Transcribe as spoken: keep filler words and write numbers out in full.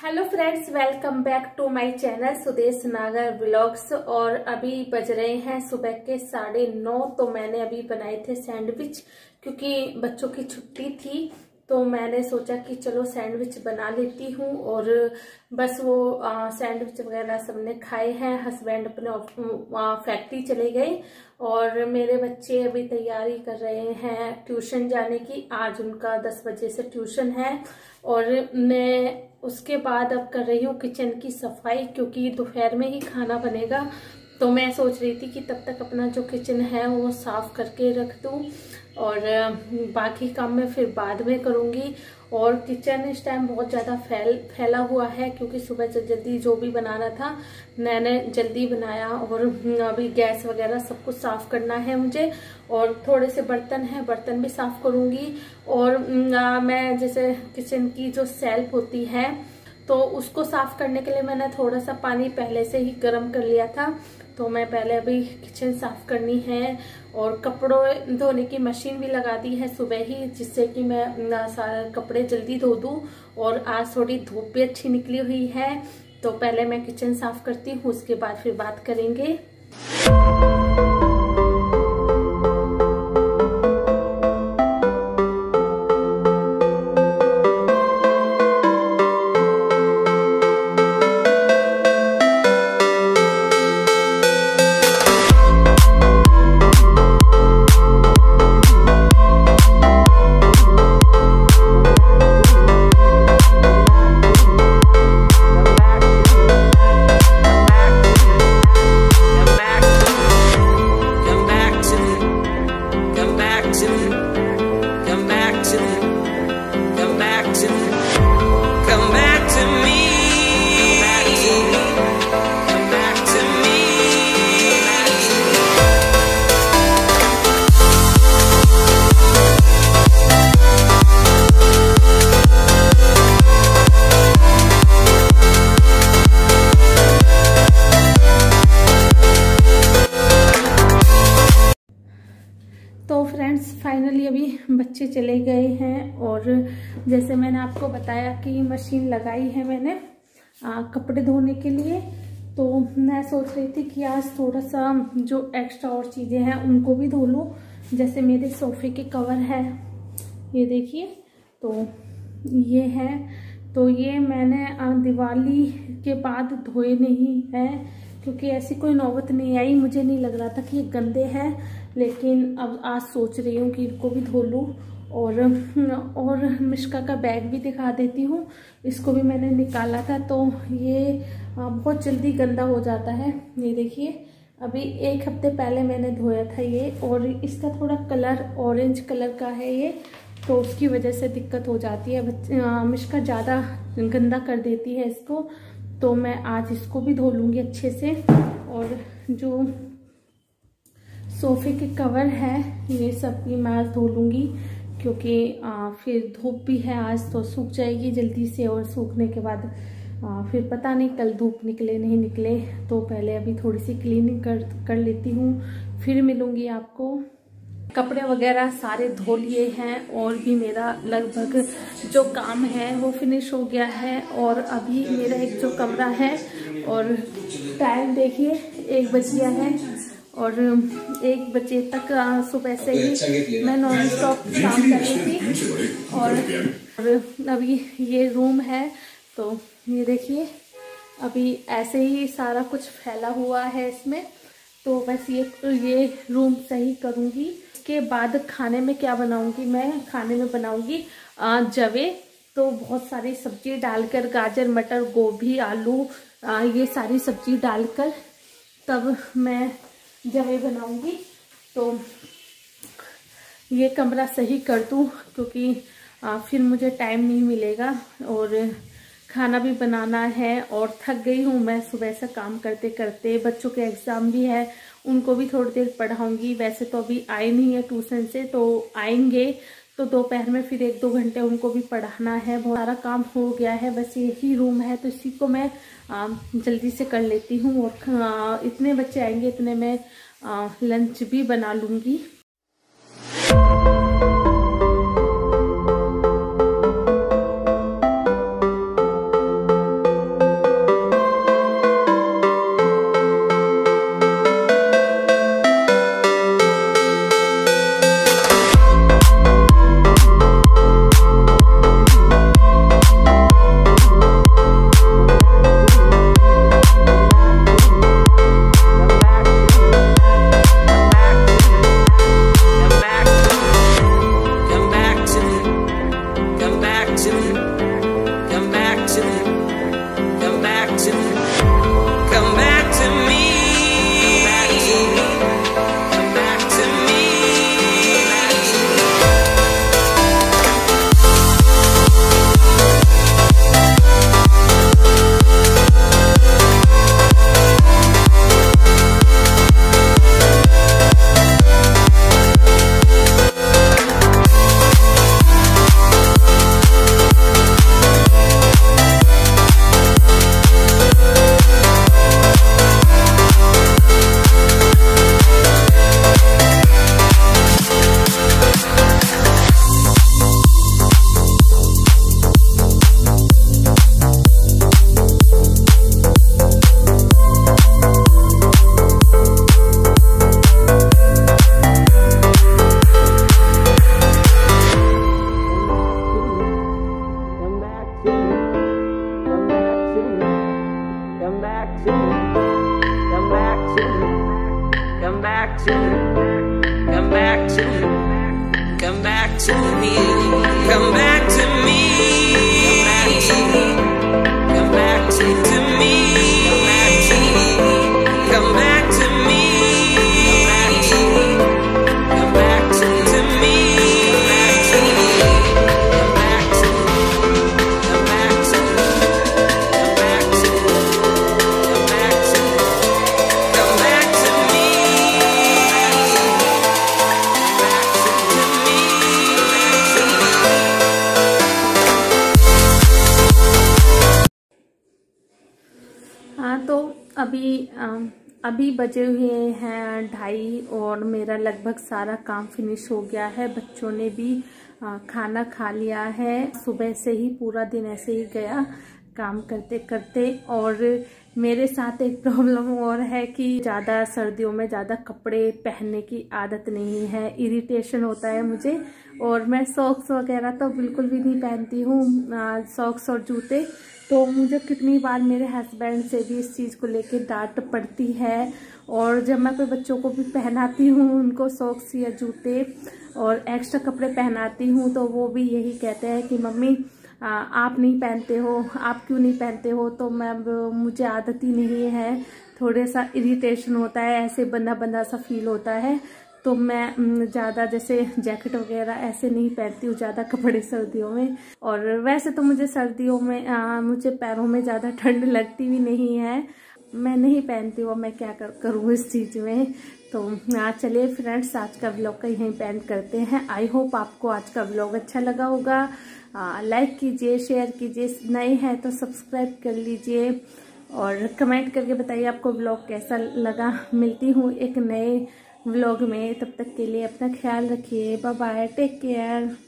Hello friends, welcome back to my channel Sudesh Nagar vlogs. और अभी बज रहे हैं सुबह के साढ़े नौ। तो मैंने अभी बनाए थे सैंडविच, क्योंकि बच्चों की छुट्टी थी तो मैंने सोचा कि चलो सैंडविच बना लेती हूँ। और बस वो सैंडविच वगैरह सबने खाए हैं। हस्बैंड अपने फैक्ट्री चले गए और मेरे बच्चे अभी तैयारी कर रहे हैं ट्यूशन जाने की। आज उनका दस बजे से ट्यूशन है और मैं उसके बाद अब कर रही हूँ किचन की सफाई, क्योंकि दोपहर में ही खाना बनेगा। तो मैं सोच रही थी कि तब तक अपना जो किचन है वो साफ करके रख दूँ और बाकी काम मैं फिर बाद में करूँगी। और किचन इस टाइम बहुत ज़्यादा फैल फैला हुआ है, क्योंकि सुबह जल्दी जो भी बनाना था मैंने जल्दी बनाया। और अभी गैस वगैरह सब कुछ साफ़ करना है मुझे, और थोड़े से बर्तन हैं, बर्तन भी साफ़ करूँगी। और आ, मैं जैसे किचन की जो सेल्फ होती है तो उसको साफ़ करने के लिए मैंने थोड़ा सा पानी पहले से ही गर्म कर लिया था। तो मैं पहले अभी किचन साफ़ करनी है। और कपड़ों धोने की मशीन भी लगा दी है सुबह ही, जिससे कि मैं सारे कपड़े जल्दी धो दूँ। और आज थोड़ी धूप भी अच्छी निकली हुई है, तो पहले मैं किचन साफ़ करती हूँ, उसके बाद फिर बात करेंगे। तो फ्रेंड्स फाइनली अभी बच्चे चले गए हैं। और जैसे मैंने आपको बताया कि मशीन लगाई है मैंने आ, कपड़े धोने के लिए। तो मैं सोच रही थी कि आज थोड़ा सा जो एक्स्ट्रा और चीज़ें हैं उनको भी धो लूँ। जैसे मेरे सोफ़े के कवर है, ये देखिए, तो ये है। तो ये मैंने दिवाली के बाद धोए नहीं है, क्योंकि ऐसी कोई नौबत नहीं आई। मुझे नहीं लग रहा था कि ये गंदे हैं, लेकिन अब आज सोच रही हूँ कि इनको भी धो लूँ। और और मिश्का का बैग भी दिखा देती हूँ, इसको भी मैंने निकाला था। तो ये बहुत जल्दी गंदा हो जाता है। ये देखिए, अभी एक हफ्ते पहले मैंने धोया था ये, और इसका थोड़ा कलर ऑरेंज कलर का है ये, तो उसकी वजह से दिक्कत हो जाती है। बच्चे मिश्का ज़्यादा गंदा कर देती है इसको। तो मैं आज इसको भी धो लूँगी अच्छे से। और जो सोफ़े के कवर है ये सब भी मैं आज धो लूँगी, क्योंकि आ, फिर धूप भी है आज, तो सूख जाएगी जल्दी से। और सूखने के बाद आ, फिर पता नहीं कल धूप निकले नहीं निकले। तो पहले अभी थोड़ी सी क्लीनिंग कर कर लेती हूँ, फिर मिलूँगी आपको। कपड़े वगैरह सारे धो लिए हैं और भी मेरा लगभग जो काम है वो फिनिश हो गया है। और अभी मेरा एक जो कमरा है, और टाइम देखिए एक बज गया है, और एक बजे तक सुबह से ही मैं नॉन स्टॉप काम कर रही थी। और, और अभी ये रूम है, तो ये देखिए अभी ऐसे ही सारा कुछ फैला हुआ है इसमें। तो बस ये ये रूम सही करूँगी। के बाद खाने में क्या बनाऊंगी, मैं खाने में बनाऊंगी जवे। तो बहुत सारी सब्जी डालकर, गाजर मटर गोभी आलू आ, ये सारी सब्जी डालकर तब मैं जवे बनाऊंगी। तो ये कमरा सही कर दूँ, क्योंकि आ, फिर मुझे टाइम नहीं मिलेगा और खाना भी बनाना है। और थक गई हूँ मैं सुबह से काम करते करते। बच्चों के एग्ज़ाम भी है, उनको भी थोड़ी देर पढ़ाऊंगी। वैसे तो अभी आए नहीं है ट्यूशन से, तो आएंगे तो दोपहर में फिर एक दो घंटे उनको भी पढ़ाना है। बहुत सारा काम हो गया है, बस यही रूम है तो इसी को मैं आ, जल्दी से कर लेती हूँ। और आ, इतने बच्चे आएंगे इतने में लंच भी बना लूँगी। to me, come back to me, come back to me, come back to me, come back to me, come back to me, come back to me, come back to me, come back to me, come back to me, come back to me, तो अभी अभी बजे हुए हैं ढाई और मेरा लगभग सारा काम फिनिश हो गया है। बच्चों ने भी खाना खा लिया है। सुबह से ही पूरा दिन ऐसे ही गया काम करते करते। और मेरे साथ एक प्रॉब्लम और है कि ज़्यादा सर्दियों में ज़्यादा कपड़े पहनने की आदत नहीं है, इरिटेशन होता है मुझे। और मैं सॉक्स वगैरह तो बिल्कुल भी नहीं पहनती हूँ, सॉक्स और जूते। तो मुझे कितनी बार मेरे हस्बैंड से भी इस चीज़ को लेके डांट पड़ती है। और जब मैं कोई बच्चों को भी पहनाती हूँ उनको सॉक्स या जूते और एक्स्ट्रा कपड़े पहनाती हूँ तो वो भी यही कहते हैं कि मम्मी आ, आप नहीं पहनते हो, आप क्यों नहीं पहनते हो। तो मैं मुझे आदत ही नहीं है, थोड़ा सा इरिटेशन होता है, ऐसे बंधा बंधा सा फील होता है। तो मैं ज़्यादा जैसे जैकेट वगैरह ऐसे नहीं पहनती हूँ ज़्यादा कपड़े सर्दियों में। और वैसे तो मुझे सर्दियों में आ, मुझे पैरों में ज़्यादा ठंड लगती भी नहीं है, मैं नहीं पहनती हूँ। मैं क्या कर करूँ इस चीज़ में। तो आ, चलिए फ्रेंड्स, आज का व्लॉग का यहीं पेंड करते हैं। आई होप आपको आज का व्लॉग अच्छा लगा होगा। लाइक कीजिए, शेयर कीजिए, नए हैं तो सब्सक्राइब कर लीजिए और कमेंट करके बताइए आपको व्लॉग कैसा लगा। मिलती हूँ एक नए व्लॉग में, तब तक के लिए अपना ख्याल रखिए। Bye bye, take care.